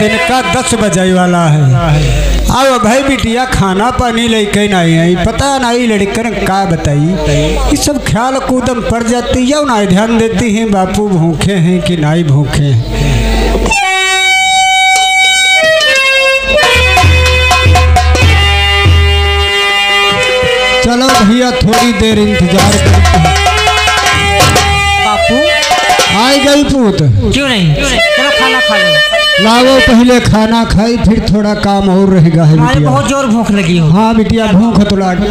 दिन का 10 बजे वाला है। अब भाई बिटिया खाना पानी लेके नहीं आई, पता नहीं लड़कन का बताई, ये सब ख्याल कूदम पड़ जाती है ना, ध्यान देती हैं बापू भूखे हैं कि नहीं भूखे हैं। चलो भैया थोड़ी देर इंतजार करते हैं। बापू आई गई पूत? क्यों नहीं, चलो खाना खा लो। लाओ पहले खाना खाई फिर थोड़ा काम और रहेगा है बिटिया। बहुत जोर भूख लगी हो। हाँ बिटिया भूख तो लाग।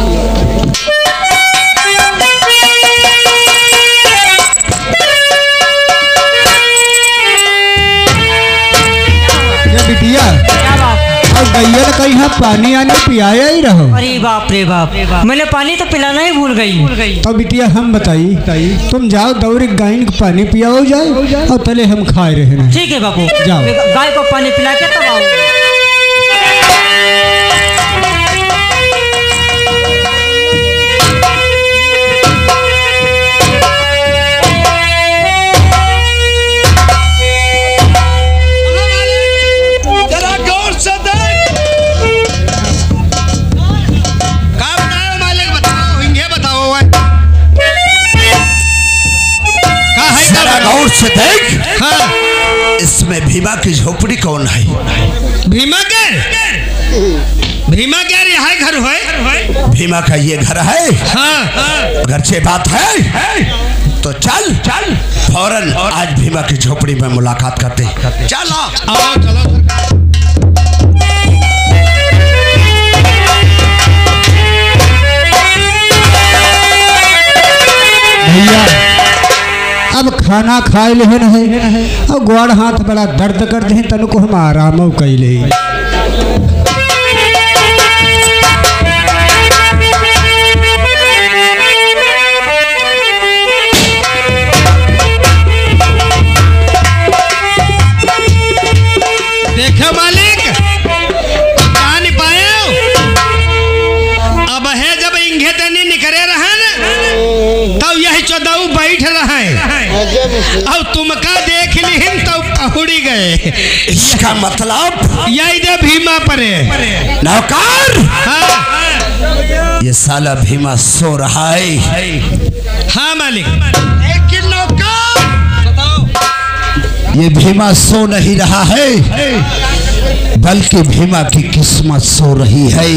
बिटिया क्या बात? और गैया कहीं पानी आने पियाया ही रहो। अरे बाप रे बाप, मैंने पानी तो पिलाना ही भूल गई। तो बिटिया हम बताई तुम जाओ दौरी गाय को पानी पियाओ जाए और तले हम खाए रहे। ठीक है बापू, जाओ गाय को पानी पिला के तब आओ। से देख। हाँ। इसमें भीमा की झोपड़ी कौन है? भीमा क्या यहाँ घर है? भीमा का ये घर है। हाँ। घर से बात है तो चल फौरन आज भीमा की झोपड़ी में मुलाकात करते। चलो भैया अब खाना खाए लेहन है और गोड़ हाथ बड़ा दर्द कर दे तन को हम आराम कैले। देखो मालिक कहा नहीं पाए अब है जब इंघे तनी निकरे रहे तब यही चौदह बैठ रहे और तुमका देख लिहिन तो पहुड़ी गए। इसका मतलब यही दे भीमा परे नौकर। हाँ। ये साला भीमा सो रहा है। हाँ मालिक। ये भीमा सो नहीं रहा है बल्कि भीमा की किस्मत सो रही है।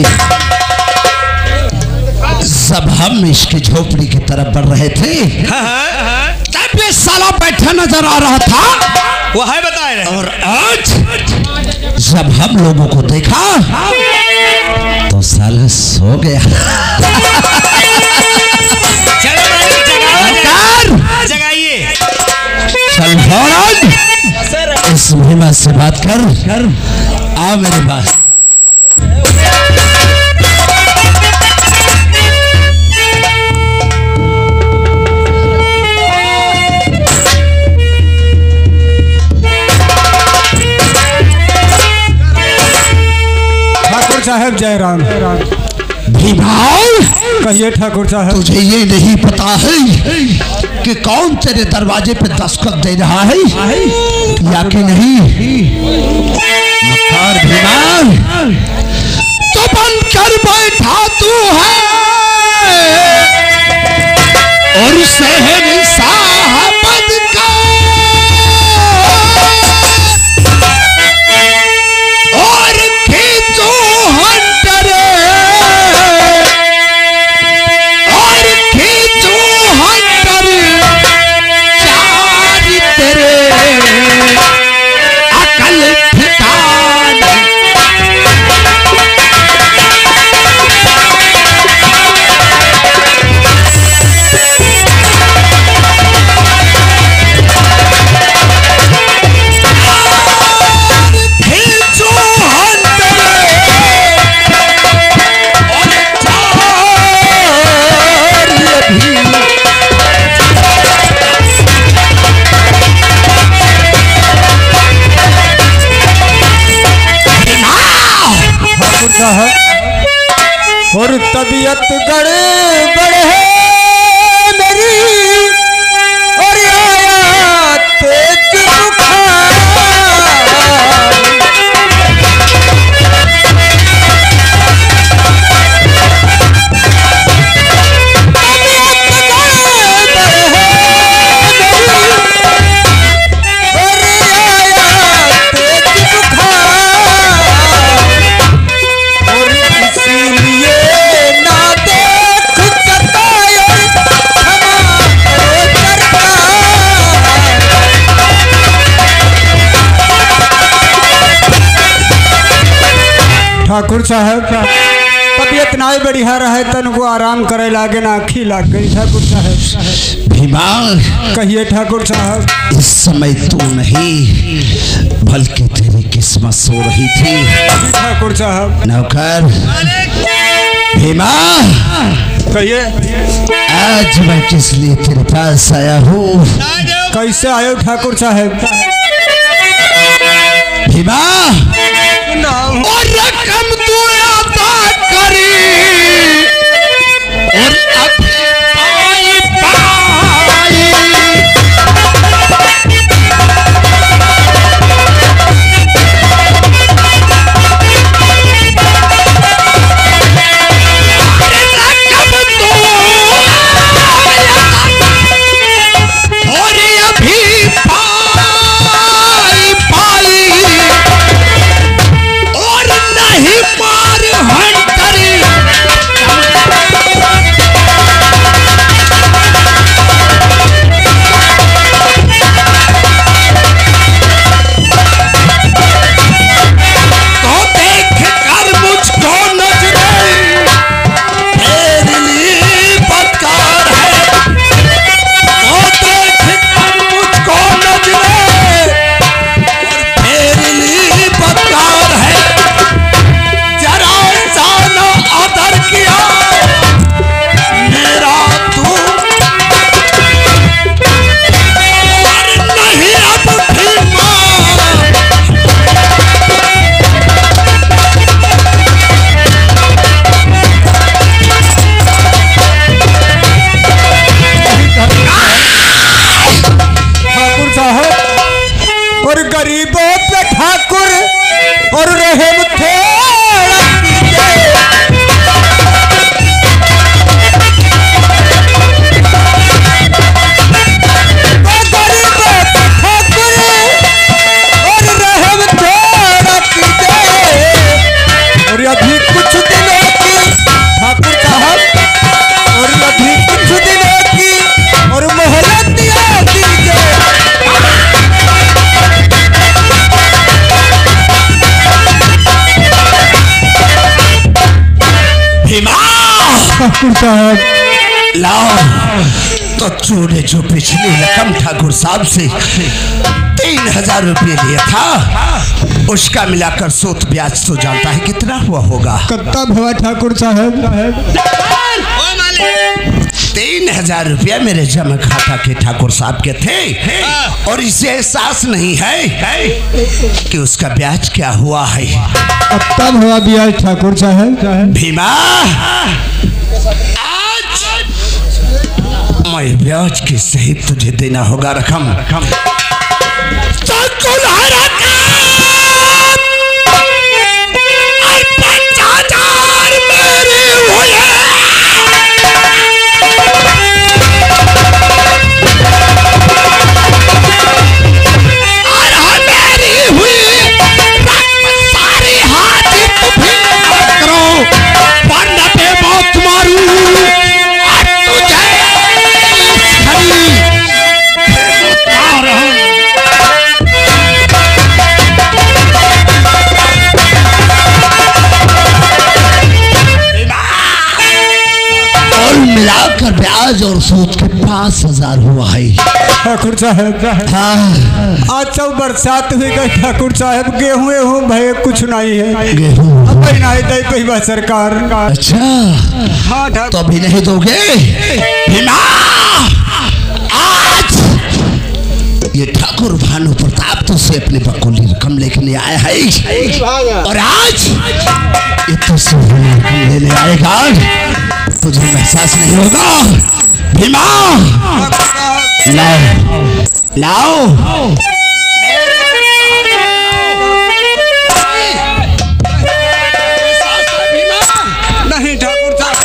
जब हम इसकी झोपड़ी की तरफ बढ़ रहे थे तब ये साला बैठा नजर आ रहा था। वो है बताए रहे। और आज जब हम लोगों को देखा तो साला सो गया। जगाइए। चल फौरन इस भीमा से बात कर। आओ मेरे पास। ठाकुर साहब जय राम। भीमा कहिए ठाकुर साहब। तुझे ये नहीं पता है कि कौन तेरे दरवाजे पे दस्तखत दे रहा है या कि नहीं? मक्कार भीमा तो बंद कर बैठा तू है और शहर साहबद का और खींचो हंटर और खींचो हंटर चार तेरे अकल ठिकान। और तबीयत गड़बड़ है मेरी और आया तेज बुखार। ठाकुर साहब तबीयत ना ही बढ़िया रहे तन को आराम करे लागे ना आँखी लाग गई ठाकुर साहब। भीमा कहिए ठाकुर साहब। इस समय तू नहीं बल्कि तेरी किस्मत सो रही थी ठाकुर साहब। नौकर भीमा कहिए। आज मैं किस लिए तेरे पास आया हूँ? कैसे आयो ठाकुर साहब? भीमा और रकम तू अदा करी और अभी पाई लाओ तो तूने जो पिछली रकम ठाकुर साहब से 3000 रुपये लिया था उसका मिलाकर सूद ब्याज तो जानता है कितना हुआ होगा? कितना हुआ ठाकुर साहब? 3000 रुपया मेरे जमा खाता के ठाकुर साहब के थे और इसे एहसास नहीं है कि उसका ब्याज क्या हुआ है। कितना हुआ ब्याज ठाकुर साहब? भीमा मैं ब्याज के सहित तुझे देना होगा रकम। तो 5000 मेरे हुए और मेरी हुई सारी हाथ करो वरना पे मौत मारू तुझे मिलाकर ब्याज और सूद के 5000 हुआ है ठाकुर साहब। हाँ आज सब बरसात हुई गई ठाकुर साहब। गेहूँ भाई कुछ नहीं है। गेहूँ अब नहीं दे पैबा सरकार। अच्छा हाँ तो अभी नहीं दोगे? भीमा आज ये ठाकुर भानु प्रताप तो से अपनी बकुली रकम लेके आया है और आज ये तो से रकम लेने आएगा तुझे एहसास नहीं होगा। भीमा लाओ लाओ नहीं ठाकुर साहब।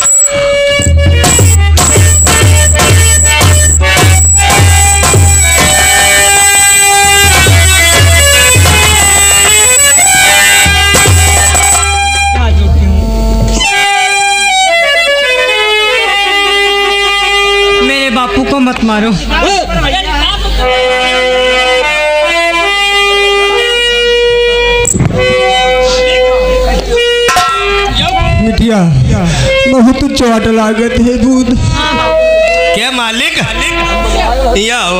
मेरे बापू को मत मारो। बिटिया बहुत चोट लागत है दूध। क्या मालिक या हो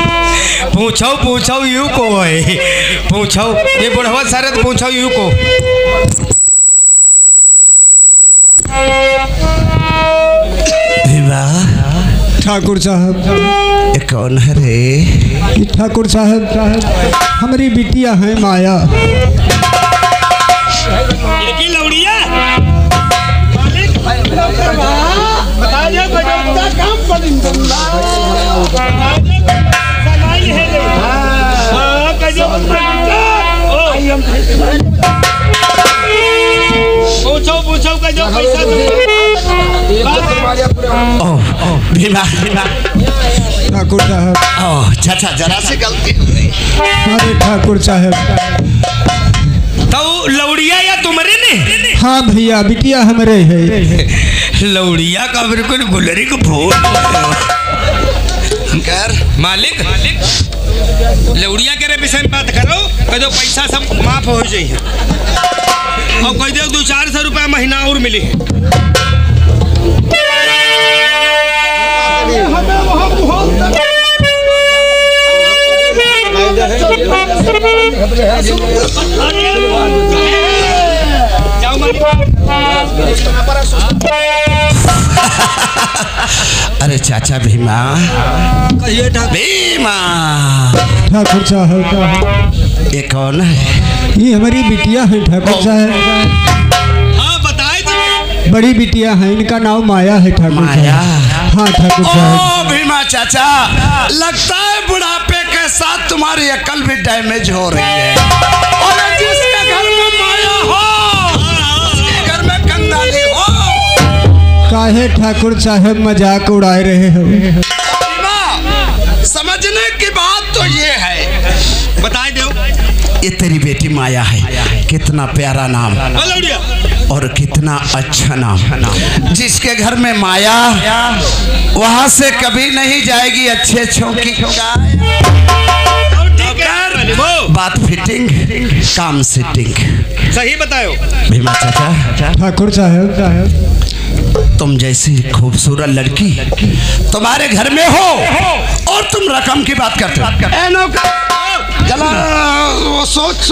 पूछो यू को है पूछो ये बुढ़वा सारे तो पूछो यू को। ठाकुर साहब ये कौन है रे? ठाकुर साहब हमारी बिटिया है माया। लौड़िया पूछो का जो पैसा भीमा ठाकुर साहब चाचा जरा से गलती हो गई। अरे ठाकुर साहब तो लौड़िया या तुम्हारे ने? हाँ भैया बिटिया हमारे है। लौड़िया का बिल्कुल गुलरी को भूल मालिक लौड़िया के विषय में बात करो जो पैसा सब माफ हो जाए और कह दे 200-400 रुपया महीना और मिली। अरे चाचा भीमा भीमा ठाकुर साहब ये कौन है? ये हमारी बिटिया है ठाकुर साहब। हाँ बताए तो बड़ी बिटिया है इनका नाम माया है ठाकुर माया। साहब। हाँ ठाकुर साहब। ओ भीमा चाचा लगता है बुढ़ापे के साथ तुम्हारी अकल भी डैमेज हो रही है। और जिसके घर में माया हो उसके घर में कंगाली हो। काहे ठाकुर साहब मजाक उड़ाए रहे हो? समझने की बात तो ये है बताए दो ये तेरी बेटी माया है। कितना प्यारा नाम और कितना अच्छा नाम। जिसके घर में माया वहां से कभी नहीं जाएगी अच्छे छौकी बात फिटिंग काम सिटिंग। सही बताओ भीमा चाचा। ठाकुर साहब तुम जैसी खूबसूरत लड़की तुम्हारे घर में हो और तुम रकम की बात करते हो। ए नौकर चला वो सोच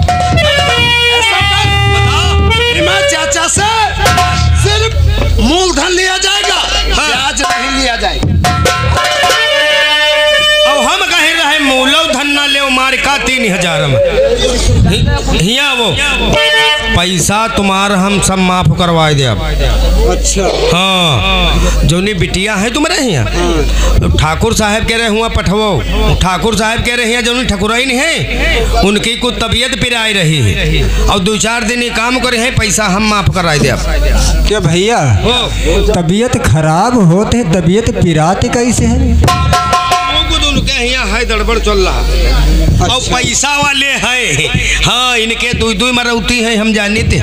भीमा चाचा से सिर्फ मूलधन लिया जाएगा ब्याज नहीं लिया जाएगा। अब हम कहे रहे मूलधन ना ले मार का 3000 में हिया वो पैसा तुम्हारा हम सब माफ करवा दे। अब अच्छा हाँ जोनी बिटिया है तुम्हारे यहाँ ठाकुर साहब कह रहे हुआ पठवो ठाकुर साहब कह रहे हैं जो ठकुराई नहीं है उनकी कुछ तबीयत पिराई रही है और 2-4 दिन ही काम करे हैं पैसा हम माफ कराए दे। अब क्या भैया तबीयत खराब होते तबीयत पिराती कैसे है? उनके यहाँ है गड़बड़ चल रहा और पैसा वाले है। हाँ इनके 2 मारुति है हम जाने थे।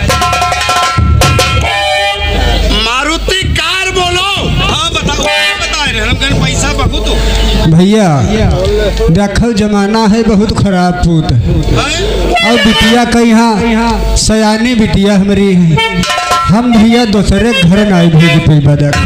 मारुति कार बोलो। हाँ बताओ बता रहे हम कहने पैसा बहुत हो भैया देखो जमाना है बहुत खराब पूत और बिटिया का यहाँ सयानी बिटिया हमारी है। हम भैया दूसरे घर नाई भेज पैबा। देखो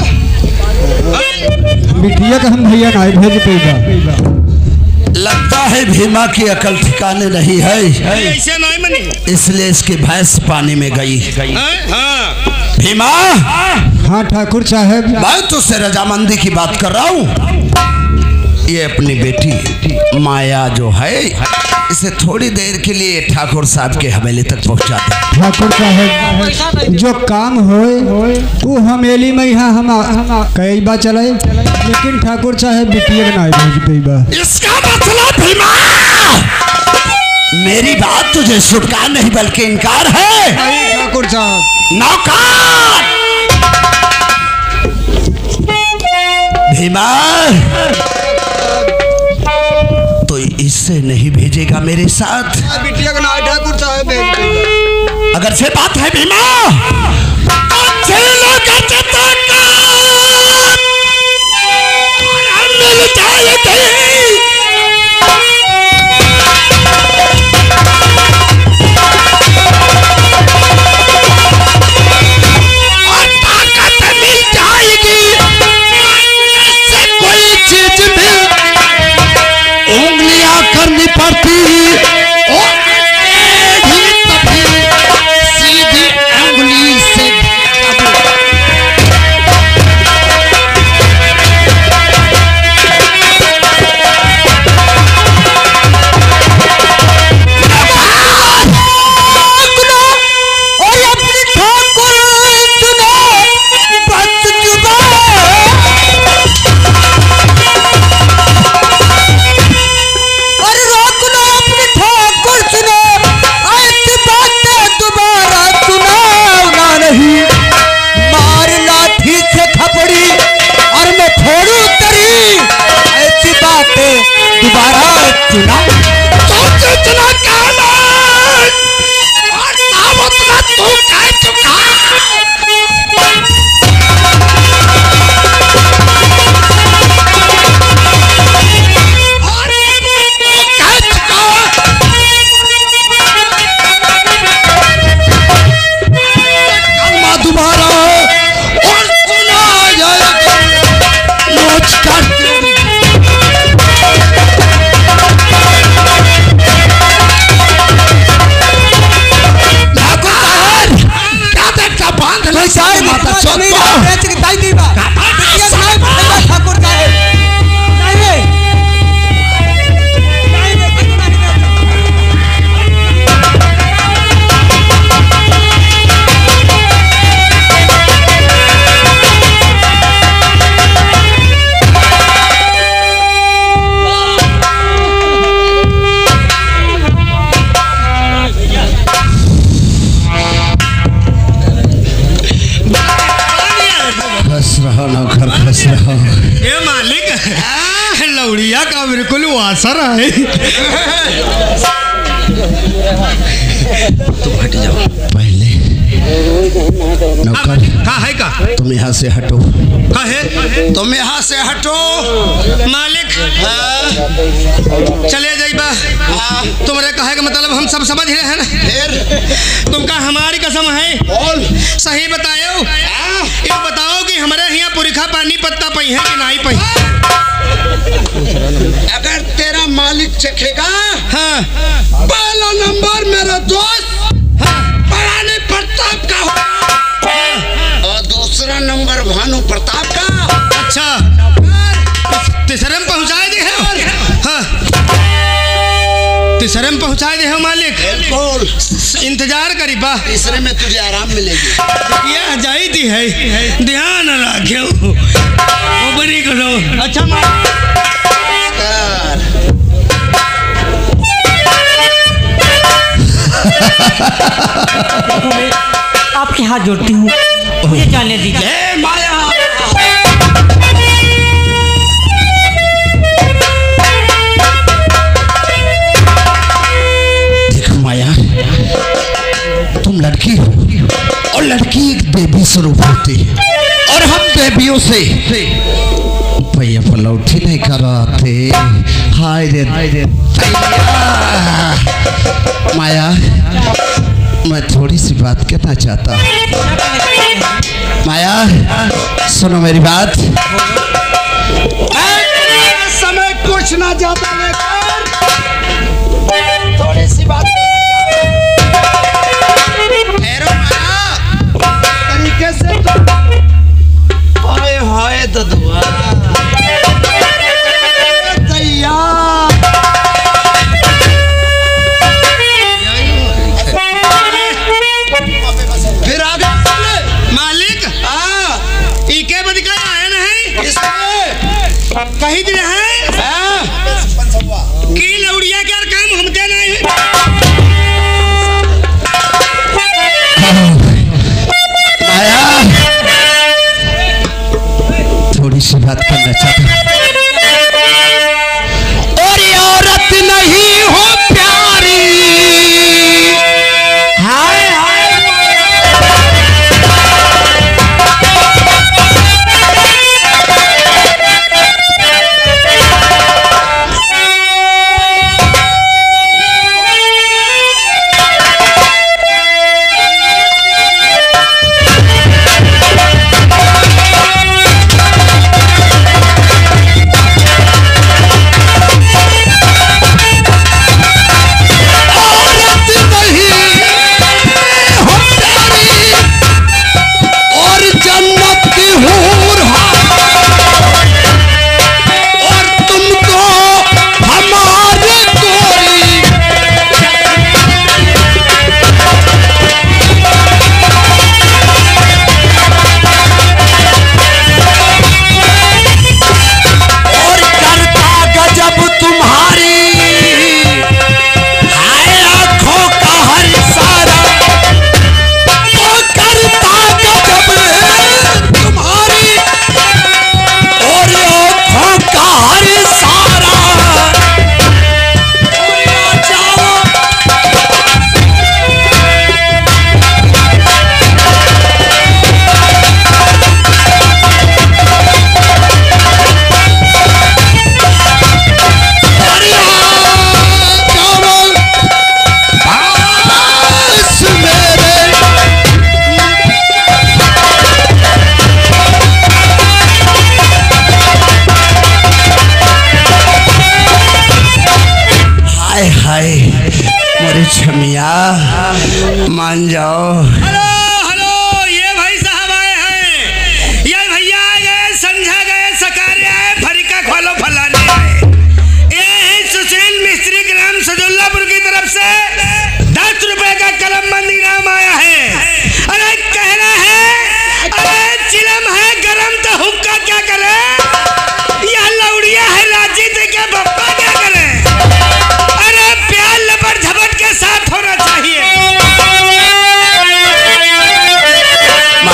बिटिया का हम भैया नाई भेज पैबा। लगता है भीमा की अकल ठिकाने नहीं है ऐसे नहीं मनी इसलिए इसकी भैंस पानी में गई। हाँ भीमा हाँ ठाकुर साहब मैं तुझसे रजामंदी की बात कर रहा हूँ। ये अपनी बेटी माया जो है इसे थोड़ी देर के लिए ठाकुर साहब के हवेली तक पहुंचा दे। ठाकुर साहब जो काम होए वो हमेली में यहाँ हम कई बार चले लेकिन ठाकुर साहब बिटिया बनाए भेज पैबा। इसका मतलब भीमा मेरी बात तुझे स्वीकार नहीं बल्कि इनकार है। ठाकुर साहब नौकर भीमा तो इससे नहीं भेजेगा मेरे साथ। बिटिया का नाम ठाकुर साहब अगर से बात है भीमा तो झेलो का चित्ता का मिल जाएगी। तुम्हारा और सुना जाएगा नोच कर ये मालिक लौड़िया का बिल्कुल वासर है। तुम हट जाओ पहले नौकर कहाँ है का तुम यहाँ से हटो। कहाँ है तुम यहाँ से हटो मालिक। चले जाइबा तुम्हारे कहे का मतलब हम सब समझ रहे हैं ना। फिर तुमका हमारी कसम है बोल सही बताओ। ये बताओ कि हमारे यहाँ पुरखा पानी पत्ता पई है कि नहीं पई। अगर तेरा मालिक चखेगा हाँ पहला नंबर मेरा दोस्त परानी प्रताप का होगा और दूसरा नंबर भानु प्रताप का। अच्छा तीसरे में पहुँचा दे हाँ तीसरे में पहुँचा दे हो मालिक। बिल्कुल इंतजार करी बा तीसरे में तुझे आराम मिलेगी। यह जाती है ध्यान रखो ऊपरी करो। अच्छा आपके हाथ जोड़ती हूँ मुझे जाने दीजिए। माया देखो माया तुम लड़की हो और लड़की एक देवी स्वरूप होती है और हम देवियों से भैया पलौठी नहीं कराते। हाय रे माया मैं थोड़ी सी बात कहना चाहता हूँ। माया सुनो मेरी बात। समय कुछ ना जाता लेकर थोड़ी सी बात तरीके से हाय हाय ददुआ फिर आगे मालिक इके बदिका आया नहीं कहीं दिन है की लौड़िया के काम हम दे नहीं आया थोड़ी सी बात करना चाहता हूँ। और ये औरत नहीं हो प्यारी हाय हाय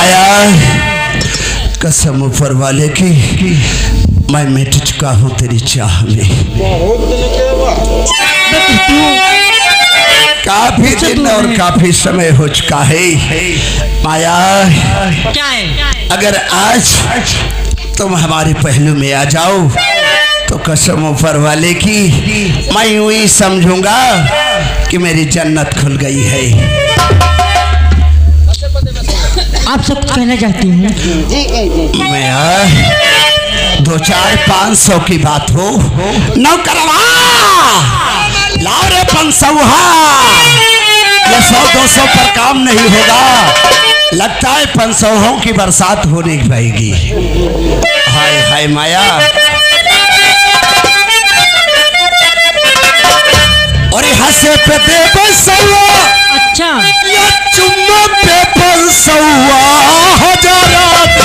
माया कसम ऊपर वाले की मैं मिट चुका हूँ तेरी चाह में। काफी दिन और काफी समय हो चुका है माया। क्या है? अगर आज तुम हमारे पहलू में आ जाओ तो कसम ऊपर वाले की मैं यूं ही समझूंगा कि मेरी जन्नत खुल गई है। आप सब कहना चाहती हूँ मैं 2-4-500 की बात हो नौकरवा लाओ रे 500। ये 100-200 पर काम नहीं होगा, लगता है 500 की बरसात होने पाएगी। हाय हाय माया। और हंसे पे दे 500। अच्छा या चुम्मा पे 500 हजारा।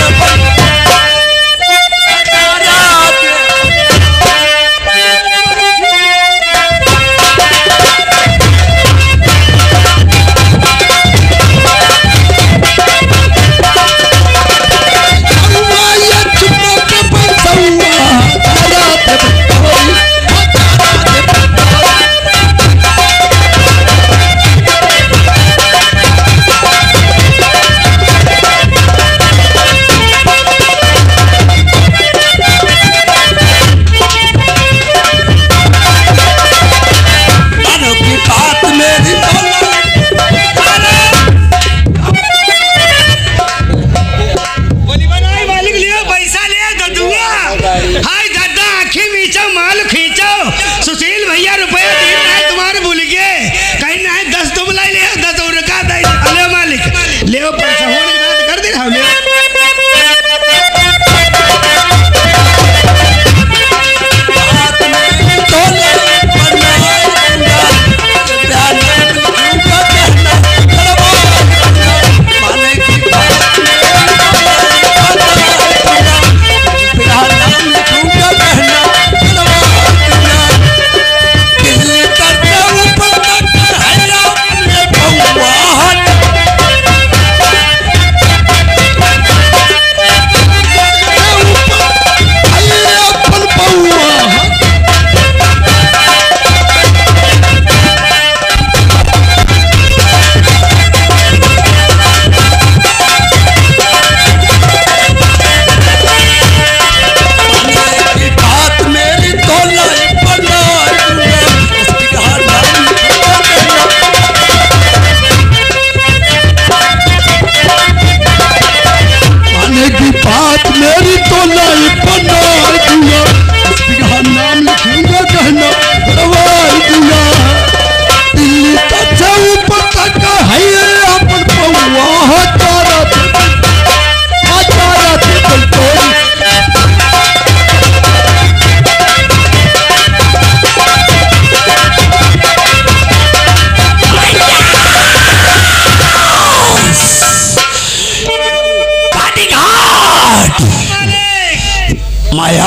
माया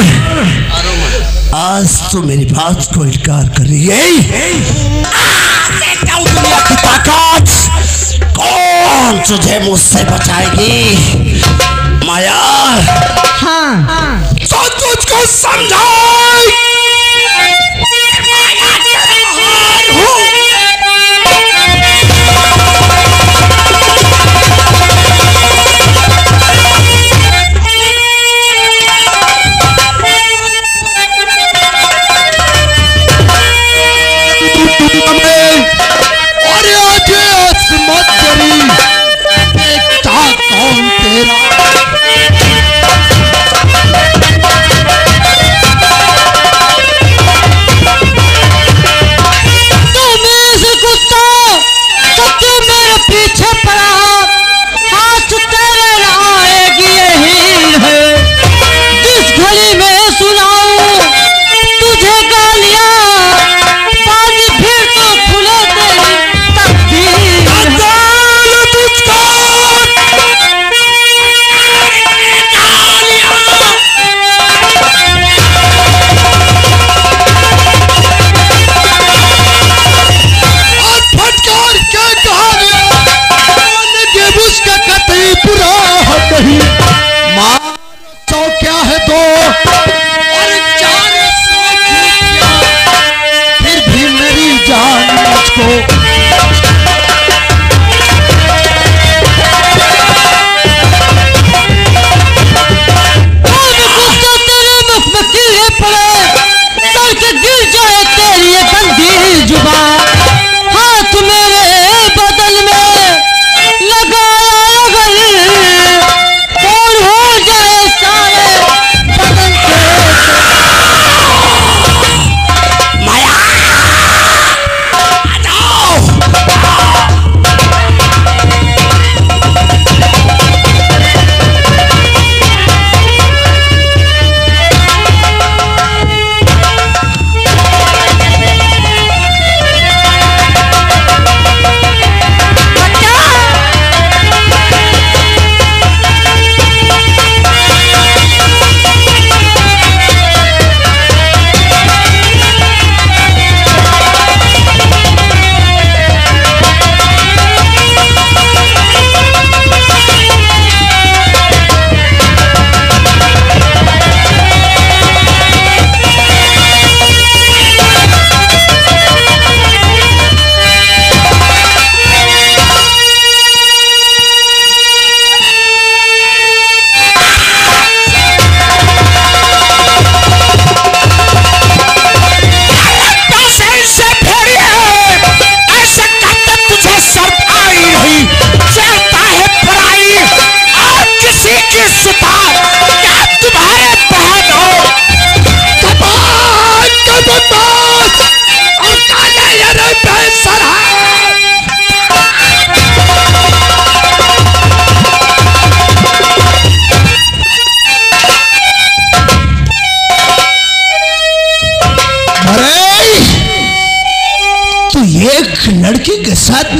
आज तो मेरी बात को इनकार कर रही है। दुनिया की ताकत कौन तुझे मुझसे बचाएगी माया? हाँ तो तुझको समझाए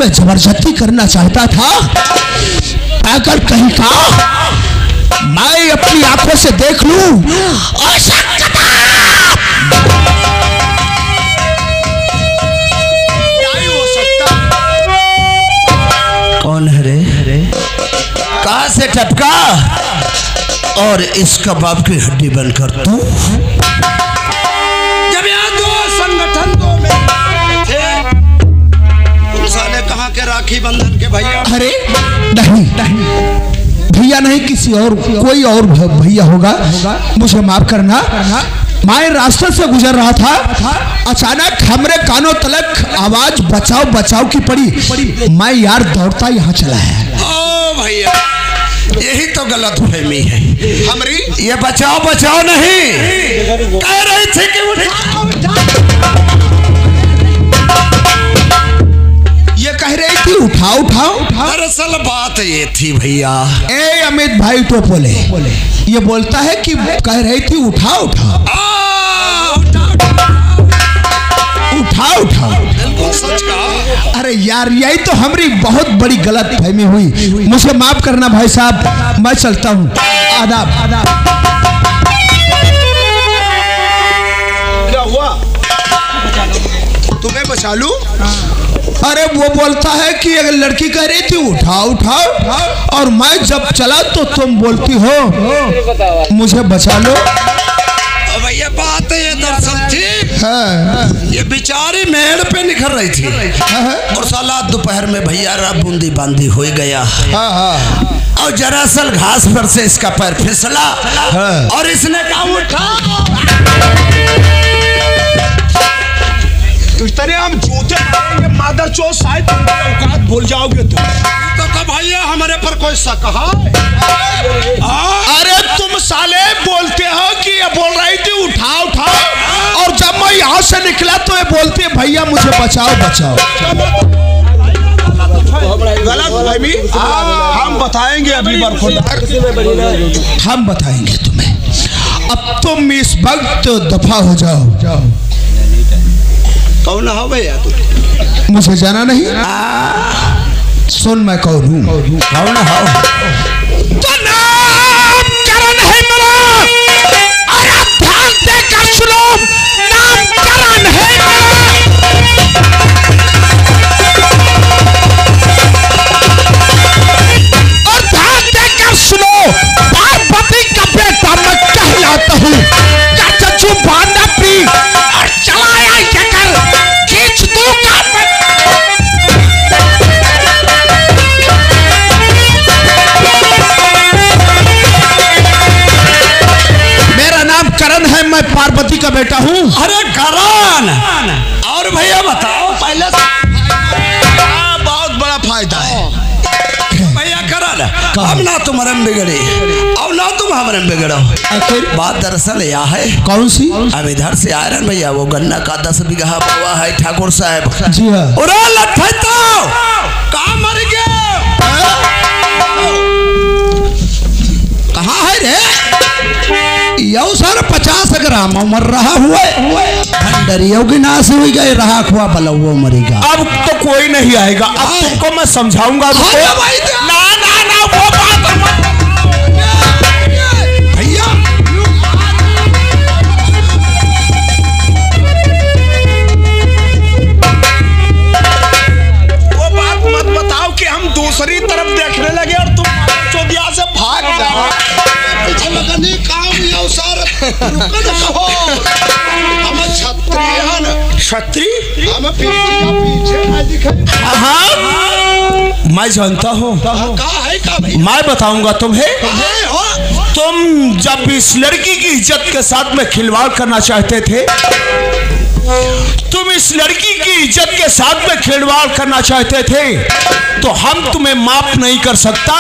पे जबरदस्ती करना चाहता था, अगर कहीं का मैं अपनी आंखों से देख लूं कौन है रे? कहां से टपका और इस कबाब की हड्डी बनकर तू? जब यहाँ दो संगठन दो में थे, तुम साले कहाँ के राखी बंधन के भैया? अरे नहीं भैया नहीं, किसी और कोई और भैया होगा, मुझे माफ करना। मैं रास्ते से गुजर रहा था, अचानक हमरे कानों तलक आवाज बचाओ बचाओ की पड़ी। मैं यार दौड़ता यहाँ चला है। ओ भैया, यही तो गलत फहमी है हमारी। ये बचाओ बचाओ नहीं, कह रही थी कि ये कह रही थी उठाओ उठाओ। दरअसल बात ये थी भैया, ए अमित भाई टोपोले, ये बोलता है कि कह रही थी उठाओ उठाओ उठाओ उठाओ। बिल्कुल सच कहा। अरे यार यही तो हमारी बहुत बड़ी गलत फहमी हुई, मुझे माफ करना भाई साहब, मैं चलता हूँ। आदाब। क्या हुआ? तुम्हें बचा लूं? अरे वो बोलता है कि अगर लड़की कह रही थी उठाओ उठाओ, और मैं जब चला तो तुम बोलती हो मुझे बचा लो। भैया बात है ये दरअसल थी, हाँ। ये बेचारी मेड़ पे निखर रही थी और साला दोपहर में भैया बूंदी बांदी हो गया। और दरअसल घास पर से इसका पैर फिसला और इसने कहा उठा। इतने हम जूते मारेंगे मादर चोद, शायद तुम औकात भूल जाओगे तो भैया हमारे पर कोई शक है? अरे तुम साले बोलते हो कि ये बोल रही थी उठाओ उठाओ, और जब मैं यहाँ से निकला तो ये बोलती है भैया मुझे बचाओ बचाओ। गलत फहमी, हम बताएंगे अभी हम बताएंगे तुम्हें। अब तुम इस वक्त दफा हो जाओ। कौन हो भैया तू? मुझे जाना नहीं। सुन मैं कौन हूँ। कौन हो? तो नाम करण है मेरा, और आप ध्यान देकर सुनो, नाम करण है और ध्यान देकर सुनो, पार्वती का बेटा मैं कहलाता हूँ। चचू बांधा पी और चलाया खींच दूंगा। मेरा नाम करण है, मैं पार्वती का बेटा हूँ। अरे करण, और भैया बताओ पहले बहुत बड़ा फायदा है भैया करण, हम ना तुम्हारे में बिगड़े और ना तुम हमारे में बिगड़ो। बात दरअसल यह है। कौन सी? अब इधर से आ रहे भैया, वो गन्ना का 10 बीघा हुआ है ठाकुर साहब। जी हाँ। तो कहाँ मर गए? कहाँ है रे? यौ सर 50 ग्राम मर रहा हुआ भंडरियों की नाश हुई गए, रहा खुआ बलवो मरेगा। अब तो कोई नहीं आएगा, अब तुमको मैं समझाऊंगा। ना ना ना वो बात भैया वो बात मत बताओ कि हम दूसरी तरफ देखने लगे और तुम चौदिया से भाग जाओ। क्षत्रिय मैं जानता हूँ, मैं बताऊंगा तुम्हें। तुम जब इस लड़की की इज्जत के साथ में खिलवाड़ करना चाहते थे, तुम इस लड़की की इज्जत के साथ में खिलवाड़ करना चाहते थे, तो हम तुम्हें माफ नहीं कर सकता।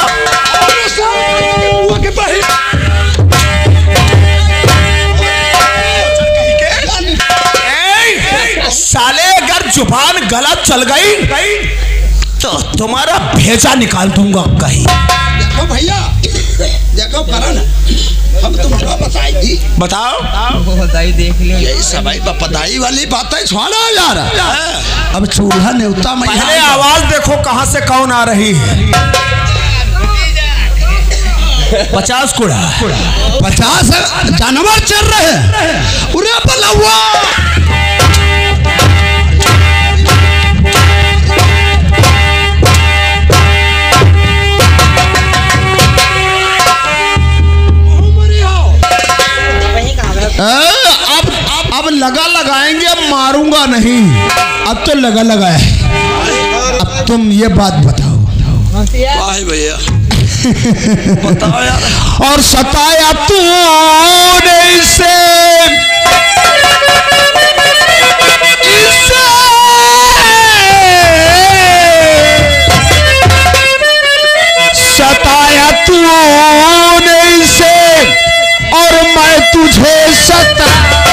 साले अगर जुबान गलत चल गई तो तुम्हारा भेजा निकाल दूंगा कहीं। देखो भैया, देखो करण, हम तुमको बताएंगे जाएगी? बताओ। देख लियो यही सब पताई वाली बात है, छोड़ा यार। अब चूल्हा न्योता में पहले आवाज देखो कहाँ से कौन आ रही है। 50 कुड़ा 50 जानवर चल रहे हैं। उरे बलवा अब लगा लगाएंगे, अब मारूंगा नहीं। अब तो लगा लगाए। अब तुम ये बात बताओ। भैया बताओ यार। और सताया तूने इसे सताया तूने इसे और मैं तुझे सता।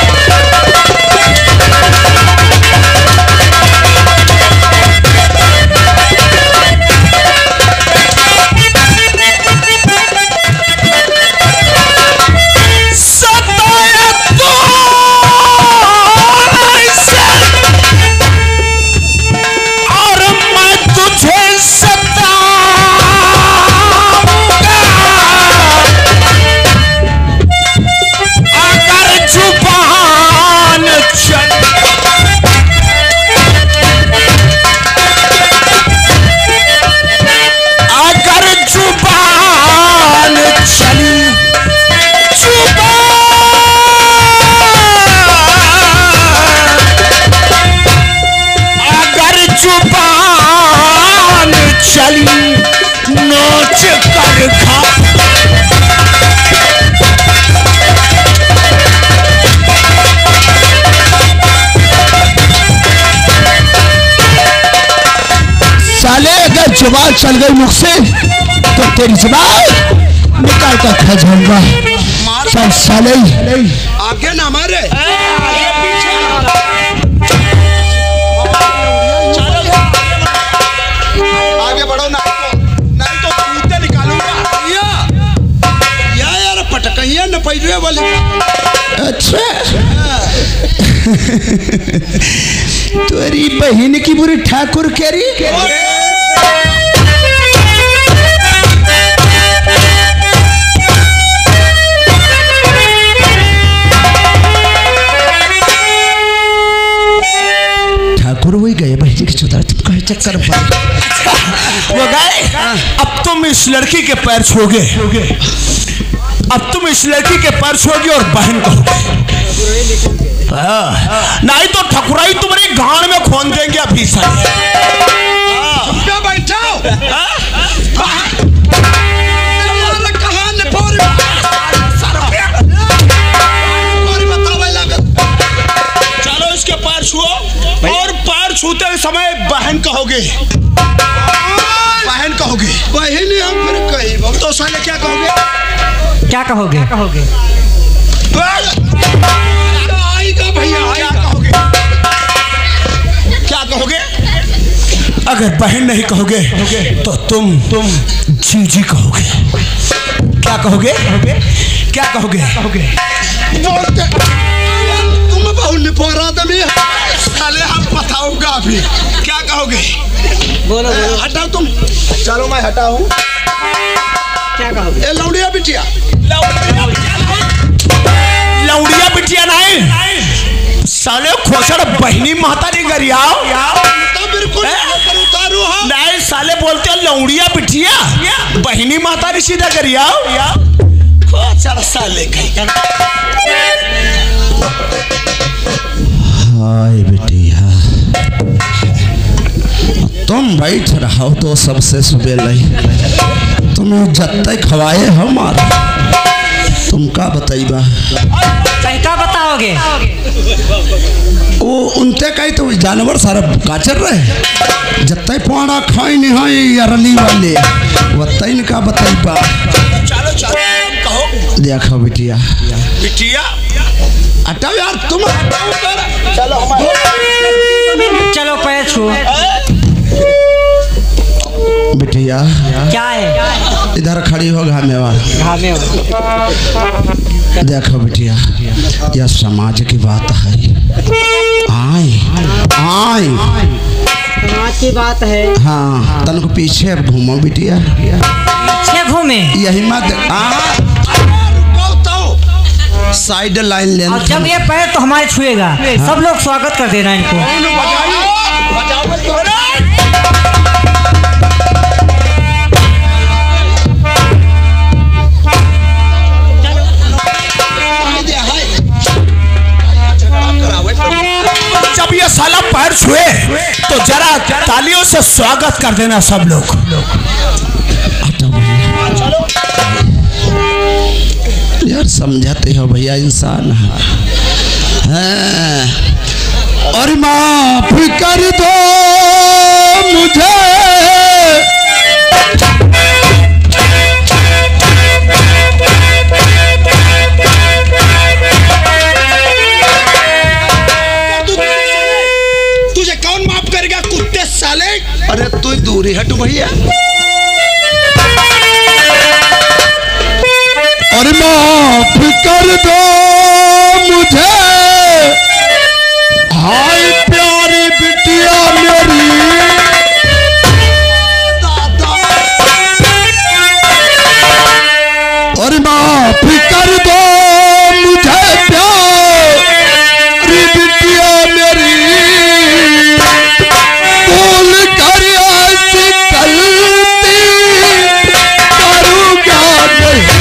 जुबान चल गई मुख से तो तेरी जुबान निकाल कर खा जाऊंगा। चल साले आगे ना मारे। आगे बढ़ो ना तो जूते निकालूंगा। यार पटकैया न पैरे वाली। अच्छा तेरी बहन की बुरी ठाकुर केरी ठाकुर वही गए बहन की चौधरी तुम कहे चक्कर वो गए। अब तुम इस लड़की के पैर छोगे, अब तुम इस लड़की के पैर छोगे और बहन कहोगे। नहीं तो ठकुराई तुम्हारी गांड में खोन देंगे अभी साले। बैठाओ चलो इसके पैर छुओ और पैर छूते समय बहन कहोगे। बहन कहोगे। बहन हम फिर कही तो साले क्या कहोगे? क्या कहोगे? भैया क्या कहोगे? क्या कहोगे? अगर बहन नहीं कहोगे तो तुम जी कहोगे। क्या कहोगे? क्या कहोगे? तुम बहुत निपोरा आदमी साले, हम बताऊंगा अभी। क्या कहोगे? बोलो बोलो। हटाओ तुम। चलो मैं हटा हूँ। क्या कहोगे? ए लौड़िया बिटिया, लौड़िया बिटिया नहीं साले खोसड़ बहनी महतारी गरियाओ तो बिल्कुल नहीं साले बोलते हो लौड़िया बिटिया बहनी महतारी सीधा गरियाओ खोसड़ साले हाय बिटिया तुम बैठ रहो तो सबसे सुबह नहीं तुम्हें जब तक खवाए हमारा तुम का बताइबा? क्या बताओगे? वो उनते कही तो जानवर सारा काचर रहे जब तक पाना खाई नहीं है अरली वाले वतई ने का बताइबा? चलो चलो कहो। देखो बिटिया बिटिया हटाओ यार तुम। चलो पैर छू। बिटिया क्या है? इधर खड़ी हो घामे वाला। देखो बिटिया, यह समाज की बात है। आए आए समाज की बात है। हाँ, तन को पीछे घूमो बिटिया, पीछे घूमे यही मत साइड लाइन ले। और जब ये पैर तो हमारे छुएगा, सब लोग स्वागत कर देना इनको। जब ये साला पैर छुए तो जरा तालियों से स्वागत कर देना सब लोग। यार समझाते हो भैया, इंसान है। और माफ कर दो मुझे, तुझे कौन माफ करेगा कुत्ते साले। अरे तू दूरी हट भैया। और माफ कर दो मुझे, हाय प्यारी बिटिया मेरी। और माफ कर दो मुझे प्यारी बिटिया मेरी, भूल कर ऐसी गलती करूँगा नहीं।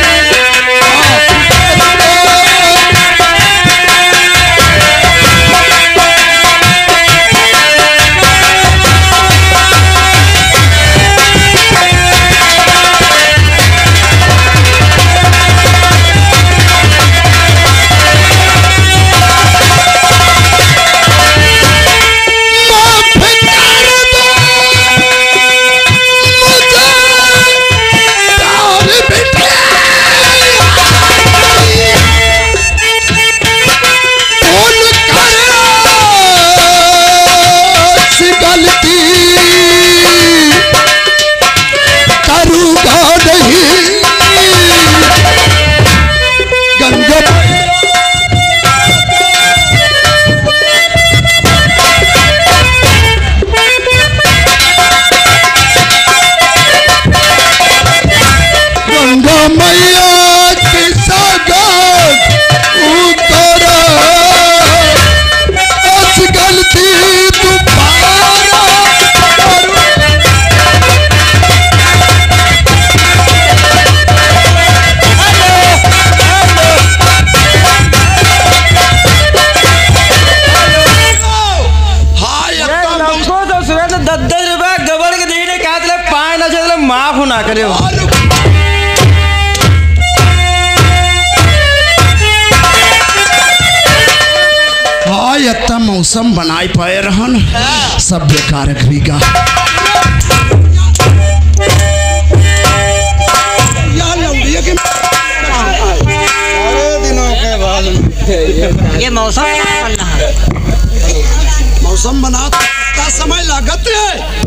माफ ना करे। हाँ, इतना मौसम बनाई पाए रहन, सब बेकार घरीगा। ये मौसम मौसम बना का समय लागत है।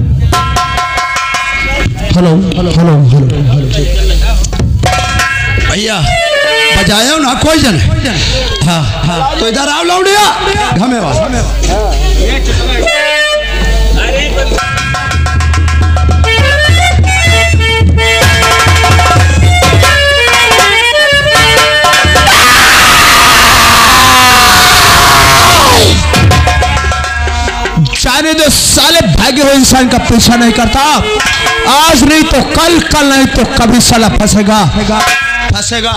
हेलो हेलो हेलो हेलो भैया, बजाया ना कोई जन। हाँ हाँ, तो इधर आओ लौड़िया, हमें जाने दो साले, भाग्य हो इंसान का पीछा नहीं करता। आज नहीं तो कल, कल नहीं तो कभी साला फंसेगा फंसेगा।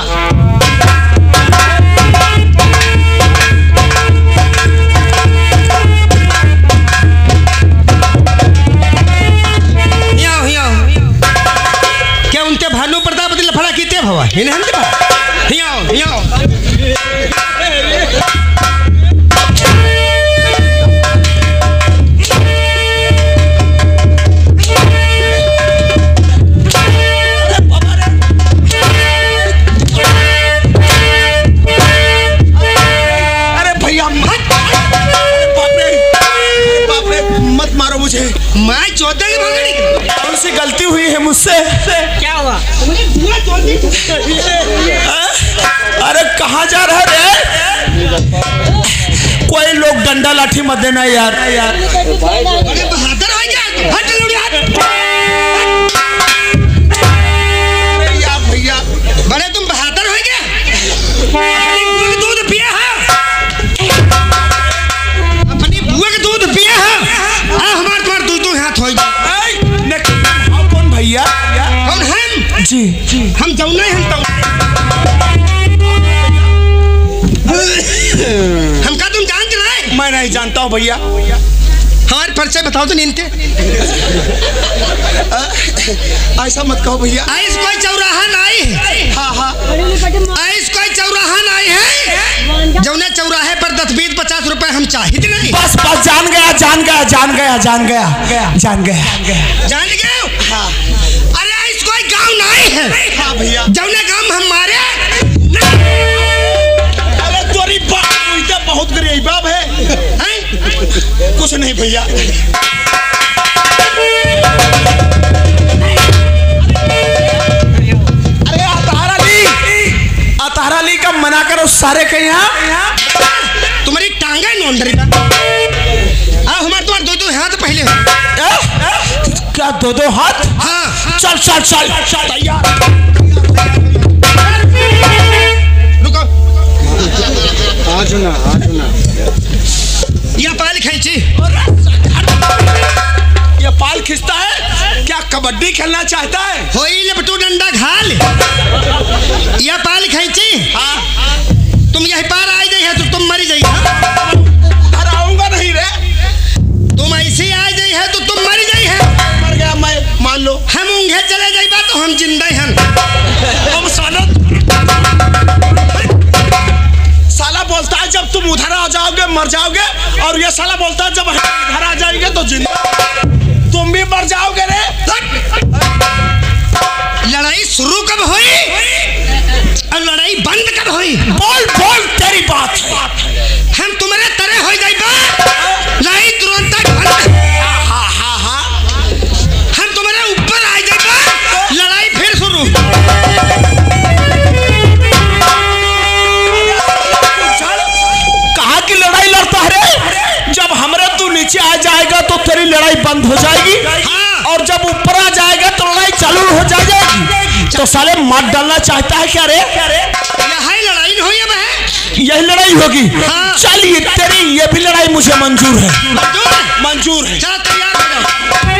क्या उनके भानु प्रताप लफड़ा कीते भवा मुझे मैं चौदह की कौन सी गलती हुई है मुझसे? क्या हुआ? अरे कहाँ जा रहा रे? कोई लोग डंडा लाठी मत देना यार। बड़े बहादुर हो गया, हट लुड़िया। भैया बड़े तुम बहादुर हो गए। दूध पिया है, अपनी बुआ का दूध पिया है। हमारे तुम्हारे दूध हाथ हो गए। कौन भैया? कौन हम? जी हम जौना हम तो हमका तुम जानते नहीं? मैं नहीं जानता हूँ भैया। हमारे परिचय बताओ तो नींद के। ऐसा मत कहो भैया। ऐस कोई चौराहा नहीं है। हाँ हाँ ऐस कोई चौराहा नहीं है जौने चौराहे पर 10-20-50 रुपए हम चाहिए नहीं। बस बस जान गया जान गया जान गया जान गया जान गया जान गए? हाँ। अरे ऐस कोई गांव नहीं है। हाँ भैया। जौने गांव हमारे बहुत गरीब बाप है। कुछ नहीं भैया। अरे अतारा ली का मना करो सारे के यहाँ। तुम्हारी टांगे नोंदरी का। हमारे तुम्हारे दो हाथ पहले क्या दो हाथ? हाँ चल चल चल तैयार। रुको यह पाल खींची। ये पाल खींचता है क्या? कबड्डी खेलना चाहता है? होई लपटू डंडा घाल। यह पाल खींची। हाँ तुम यही पार आ जाइए तो तुम मरी जाइए। हराऊंगा नहीं रे। तुम ऐसे आ जाइए तो तुम मरी जाइए। मर गया मैं मान लो। हम ऊँघे चले जाइए तो हम जिंदा हैं। हम साला बोलता है जब तुम उधर आ जाओगे मर जाओगे, और ये साला बोलता है जब इधर आ जाएंगे तो जिंदा। तुम भी मर जाओगे रे। लड़ाई शुरू कब हुई और लड़ाई बंद कब हुई? बोल बोल तेरी बात। हम तुम्हारे तरह हो जाएगा। लड़ाई तुरंत हम तुम्हारे ऊपर आ जाएगा। लड़ाई फिर शुरू। कहाँ की लड़ाई लड़ता है रे? जब हमरे तू नीचे आ जाएगा तो तेरी लड़ाई बंद हो जाएगी। हाँ। और जब ऊपर आ जाएगा तो लड़ाई चालू हो जाएगी। तो साले मार डालना चाहता है क्या रे? यही लड़ाई हुई अब है। यही लड़ाई होगी। हाँ। चलिए तेरी ये भी लड़ाई मुझे मंजूर है। मंजूर है। चलो तैयार हो जाओ।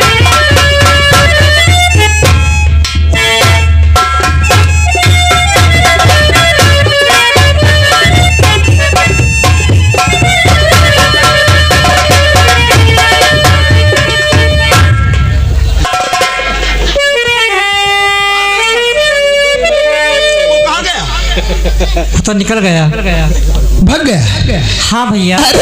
तो निकल गया। भाग गया। हाँ भैया। अरे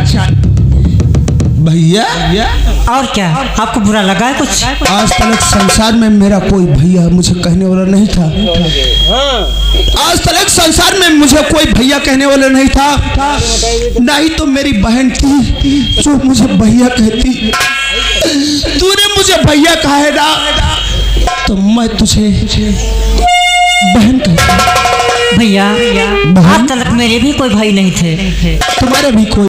भैया और क्या आपको बुरा लगा है कुछ? आज तक संसार में मेरा कोई भैया मुझे कहने वाला नहीं था। आज तक संसार में मुझे कोई भैया कहने वाला नहीं था। नहीं तो मेरी बहन थी जो मुझे भैया कहती। तूने मुझे भैया कहा है ना, तो मैं तुझे बहन कहता। भैया आज तक मेरे भी कोई भाई नहीं थे। तुम्हारे भी कोई